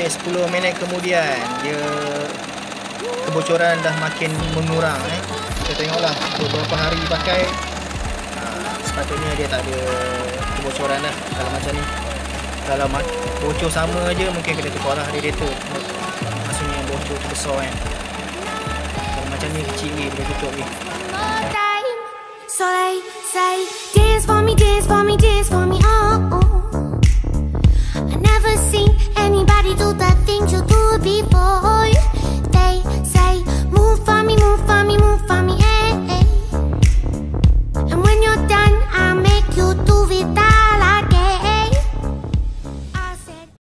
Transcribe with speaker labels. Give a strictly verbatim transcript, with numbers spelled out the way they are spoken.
Speaker 1: sepuluh minit kemudian dia kebocoran dah makin mengurang eh. Kita tengoklah beberapa hari pakai, ha, sepatutnya dia tak ada kebocoran dah. Kalau macam ni, kalau bocor sama aja mungkin kena tukar lah radiator, maksudnya bocor tu besar kan. Kalau macam ni kecil ni boleh tutup ni.
Speaker 2: So they say, dance for me, dance for me, dance for me, oh, oh. I never seen anybody do the things you do before.